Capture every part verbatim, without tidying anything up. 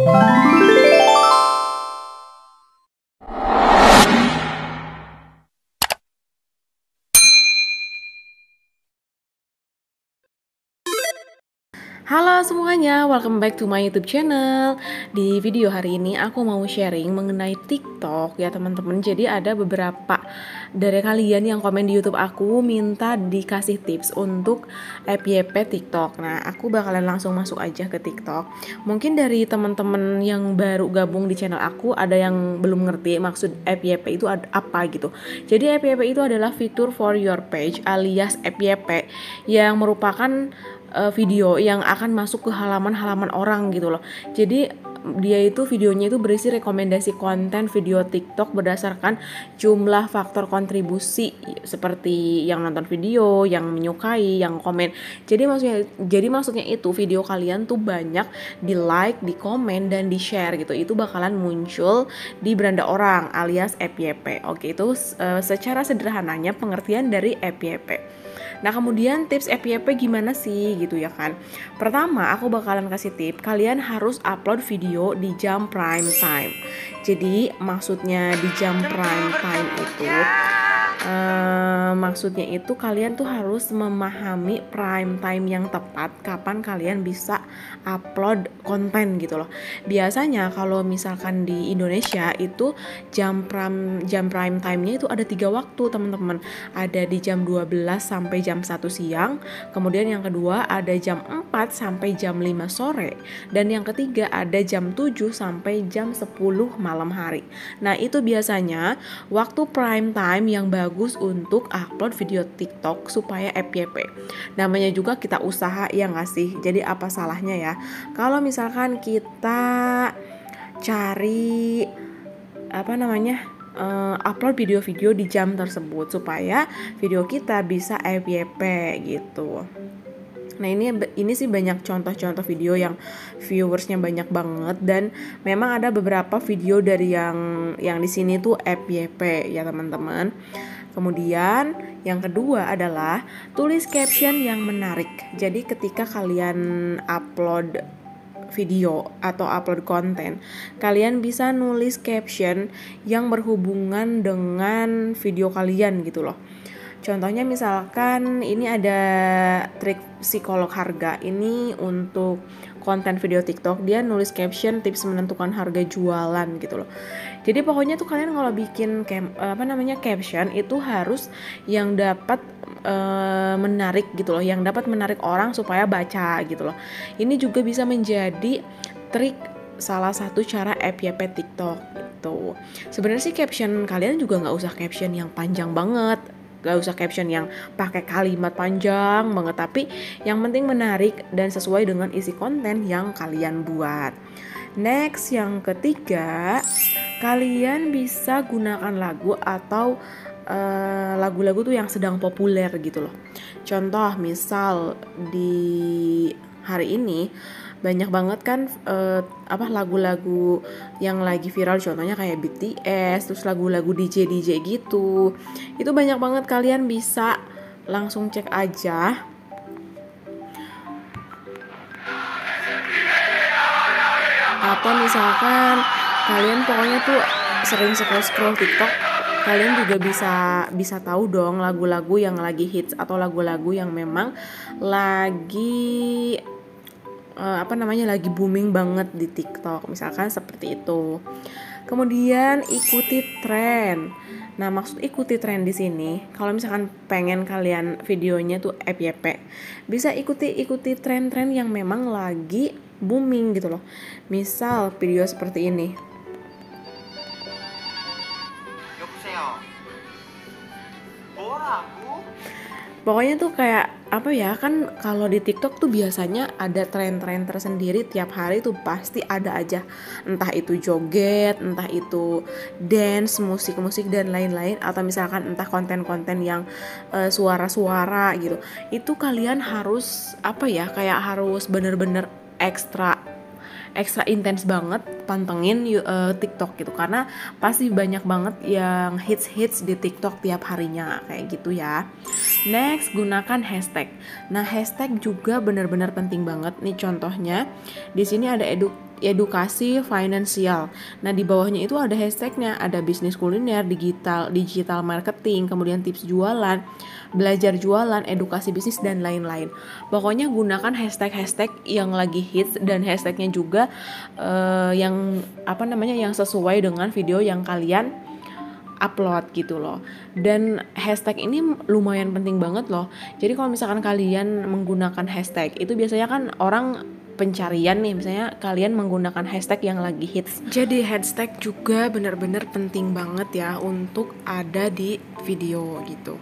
Halo semuanya, welcome back to my YouTube channel. Di video hari ini aku mau sharing mengenai TikTok ya teman-teman. Jadi ada beberapa dari kalian yang komen di YouTube aku minta dikasih tips untuk F Y P TikTok. Nah, aku bakalan langsung masuk aja ke TikTok. Mungkin dari teman-teman yang baru gabung di channel aku ada yang belum ngerti maksud F Y P itu apa gitu. Jadi F Y P itu adalah fitur for your page alias F Y P yang merupakan video yang akan masuk ke halaman-halaman orang gitu loh. Jadi dia itu videonya itu berisi rekomendasi konten video TikTok berdasarkan jumlah faktor kontribusi seperti yang nonton video, yang menyukai, yang komen. Jadi maksudnya jadi maksudnya itu video kalian tuh banyak di like, di komen dan di share gitu. Itu bakalan muncul di beranda orang alias F Y P. Oke, itu uh, secara sederhananya pengertian dari F Y P. Nah, kemudian tips F Y P gimana sih gitu ya kan. Pertama, aku bakalan kasih tip, kalian harus upload video di jam prime time. Jadi maksudnya di jam prime time itu Uh, maksudnya itu kalian tuh harus memahami prime time yang tepat kapan kalian bisa upload konten gitu loh. Biasanya kalau misalkan di Indonesia itu jam prime jam prime time-nya itu ada tiga waktu teman-teman. Ada di jam dua belas sampai jam satu siang, kemudian yang kedua ada jam empat sampai jam lima sore, dan yang ketiga ada jam tujuh sampai jam sepuluh malam hari. Nah, itu biasanya waktu prime time yang bagus bagus untuk upload video TikTok supaya F Y P. Namanya juga kita usaha ya nggak sih? Jadi apa salahnya ya? Kalau misalkan kita cari apa namanya uh, upload video-video di jam tersebut supaya video kita bisa F Y P gitu. Nah, ini ini sih banyak contoh-contoh video yang viewersnya banyak banget, dan memang ada beberapa video dari yang yang di sini tuh F Y P ya teman-teman. Kemudian yang kedua adalah tulis caption yang menarik. Jadi ketika kalian upload video atau upload konten, kalian bisa nulis caption yang berhubungan dengan video kalian gitu loh. Contohnya misalkan ini ada trik psikolog harga. Ini untuk konten video TikTok, dia nulis caption tips menentukan harga jualan gitu loh. Jadi pokoknya tuh kalian kalau bikin cam, apa namanya caption itu harus yang dapat e, menarik gitu loh, yang dapat menarik orang supaya baca gitu loh. Ini juga bisa menjadi trik salah satu cara F Y P TikTok gitu. Sebenarnya sih caption kalian juga nggak usah caption yang panjang banget. Gak usah caption yang pakai kalimat panjang banget, tapi yang penting menarik dan sesuai dengan isi konten yang kalian buat. Next, yang ketiga, kalian bisa gunakan lagu atau uh, lagu-lagu tuh yang sedang populer gitu loh. Contoh misal di hari ini banyak banget kan uh, apa lagu-lagu yang lagi viral, contohnya kayak B T S, terus lagu-lagu D J D J gitu. Itu banyak banget, kalian bisa langsung cek aja. Atau misalkan kalian pokoknya tuh sering scroll-scroll TikTok, kalian juga bisa bisa tahu dong lagu-lagu yang lagi hits atau lagu-lagu yang memang lagi Uh, apa namanya lagi booming banget di TikTok, misalkan seperti itu. Kemudian ikuti tren. Nah, maksud ikuti tren di sini, kalau misalkan pengen kalian videonya tuh F Y P, bisa ikuti ikuti tren-tren yang memang lagi booming gitu loh. Misal video seperti ini. Pokoknya tuh kayak apa ya, kan kalau di TikTok tuh biasanya ada tren-tren tersendiri tiap hari tuh pasti ada aja. Entah itu joget, entah itu dance, musik-musik dan lain-lain, atau misalkan entah konten-konten yang uh, suara-suara gitu. Itu kalian harus apa ya, kayak harus bener-bener ekstra ekstra intens banget pantengin uh, TikTok gitu, karena pasti banyak banget yang hits-hits di TikTok tiap harinya kayak gitu ya. Next, gunakan hashtag. Nah, hashtag juga benar-benar penting banget nih. Contohnya di sini ada edu edukasi finansial. Nah, di bawahnya itu ada hashtagnya, ada bisnis kuliner, digital, digital marketing, kemudian tips jualan, belajar jualan, edukasi bisnis, dan lain-lain. Pokoknya gunakan hashtag-hashtag yang lagi hits dan hashtagnya juga uh, yang apa namanya yang sesuai dengan video yang kalian upload gitu loh. Dan hashtag ini lumayan penting banget loh. Jadi kalau misalkan kalian menggunakan hashtag, itu biasanya kan orang pencarian nih, misalnya kalian menggunakan hashtag yang lagi hits. Jadi hashtag juga benar-benar penting banget ya untuk ada di video gitu.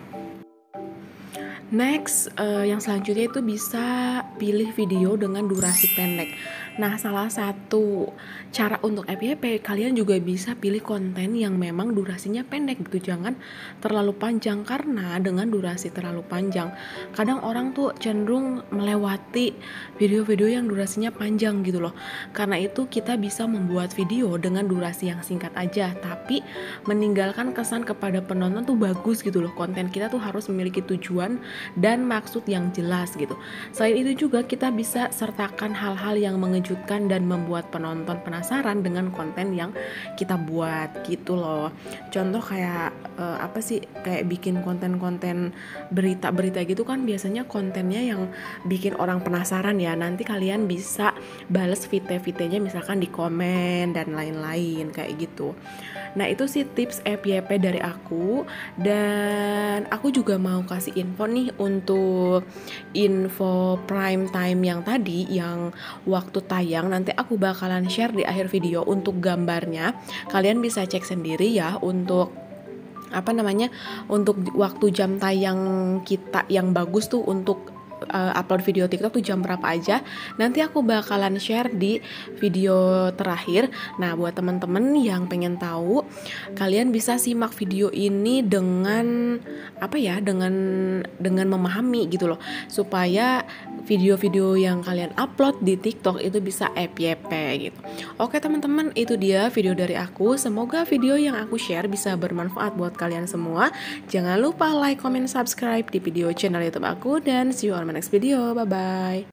Next, uh, yang selanjutnya itu bisa pilih video dengan durasi pendek. Nah, salah satu cara untuk F Y P, kalian juga bisa pilih konten yang memang durasinya pendek gitu, jangan terlalu panjang, karena dengan durasi terlalu panjang, kadang orang tuh cenderung melewati video-video yang durasinya panjang gitu loh. Karena itu kita bisa membuat video dengan durasi yang singkat aja, tapi meninggalkan kesan kepada penonton tuh bagus gitu loh. Konten kita tuh harus memiliki tujuan dan maksud yang jelas gitu. Selain itu juga kita bisa sertakan hal-hal yang mengejutkan dan membuat penonton penasaran dengan konten yang kita buat gitu loh. Contoh kayak uh, apa sih, kayak bikin konten-konten berita-berita gitu kan, biasanya kontennya yang bikin orang penasaran ya. Nanti kalian bisa bales V T-V T-nya misalkan di komen dan lain-lain kayak gitu. Nah, itu sih tips F Y P dari aku. Dan aku juga mau kasih info nih untuk info prime time yang tadi, yang waktu tayang, nanti aku bakalan share di akhir video untuk gambarnya. Kalian bisa cek sendiri ya untuk apa namanya, untuk waktu jam tayang kita yang bagus tuh untuk Uh, upload video TikTok tuh jam berapa aja. Nanti aku bakalan share di video terakhir. Nah, buat teman-teman yang pengen tahu, kalian bisa simak video ini dengan apa ya, dengan dengan memahami gitu loh, supaya video-video yang kalian upload di TikTok itu bisa F Y P gitu. Oke teman-teman, itu dia video dari aku. Semoga video yang aku share bisa bermanfaat buat kalian semua. Jangan lupa like, comment, subscribe di video channel YouTube aku, dan see you on my next video. Bye bye.